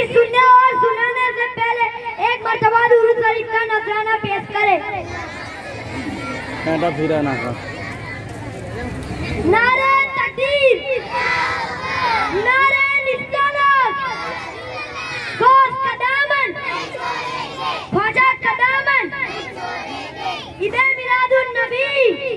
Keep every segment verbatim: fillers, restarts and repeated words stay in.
हदीस सुनने और सुनाने से पहले एक मर्तबा दुरूद शरीफ का नजराना पेश करे। नारे तकबीर, नारे रिसालत, गौस का दामन, ख्वाजा का दामन, ईद मिलादुन नबी,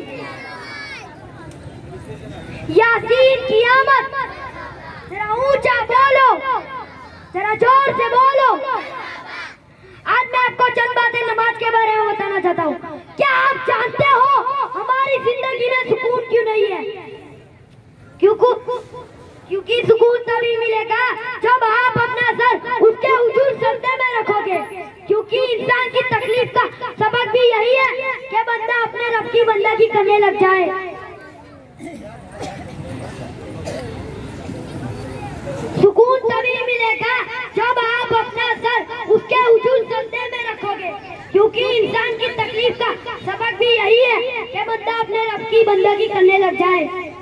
यासीन क़ियामत। जरा ऊंचा बोलो, जरा जोर से बोलो। आज मैं आपको चंद बातें नमाज के बारे में बताना चाहता हूँ। क्या आप जानते हो हमारी जिंदगी में सुकून क्यों नहीं है? क्योंकि क्योंकि सुकून तभी मिलेगा जब आप अपना सर उसके हुजूर सजदे में रखोगे। क्योंकि इंसान की तकलीफ का सबक भी यही है कि बंदा अपने रब की बंदगी करने लग जाए। सुकून तभी मिलेगा जब आप अपना सर उसके हुजूर सजदे में रखोगे। क्योंकि इंसान की तकलीफ का सबक भी यही है कि बंदा अपने रब की बंदगी करने लग जाए।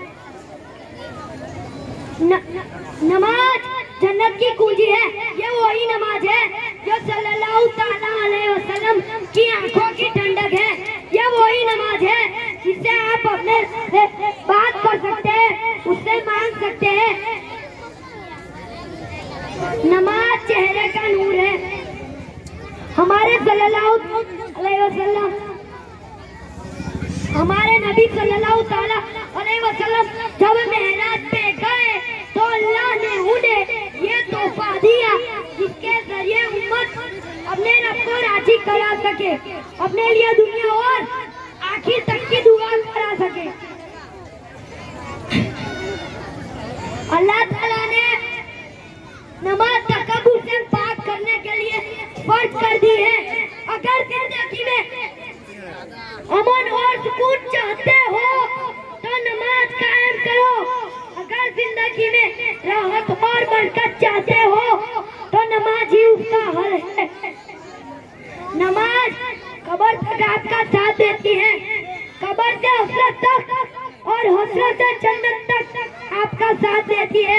न, नमाज जन्नत की कुंजी है। ये वही नमाज है जो सल्लल्लाहु ताला अलैहि वसल्लम की आंखों की ठंडक है। ये वही नमाज है जिससे आप अपने से बात कर सकते हैं, उससे मांग सकते हैं। नमाज चेहरे का नूर है। हमारे सल्लल्लाहु अलैहि वसल्लम, हमारे नबी सल्लल्लाहु ताला अलैहि वसल्लम जब मेहराज पे गए तो अल्लाह ने उन्हें ये तोहफा दिया जिसके जरिए उम्मत अपने रब को राजी करा सके, अपने लिए दुनिया और आखिर तक की दुआ करा सके। अल्लाह ताला ने नमाज तकब्बुर से पाक करने के लिए फर्ज कर दी है। अगर जिंदगी में अमन और सुकून चाहते हो तो नमाज कायम करो। अगर जिंदगी में राहत और बरकत चाहते हो तो नमाज ही उसका हल है। नमाज कब्र तक आपका साथ देती है। कब्र से हसरत तक और हसरत से जन्नत तक आपका साथ देती है।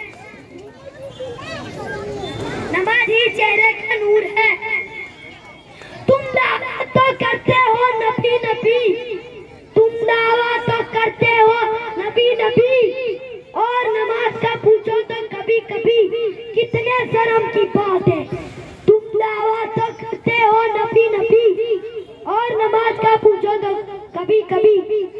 नमाज ही चेहरे का नूर है। तुम दावा तो करते हो नबी नबी, तुम दावा तो करते हो नबी नबी, और नमाज का पूछो तो कभी कभी कितने शर्म की बात है। तुम दावा तो करते हो नबी नबी, और नमाज का पूछो तो कभी कभी।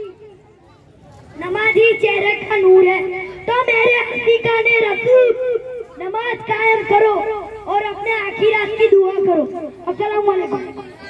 नमाज ही चेहरे का नूर है। तो मेरे हसीकाने रसूल नमाज कायम करो और अपने आखिरात की दुआ करो। अस्सलाम वालेकुम।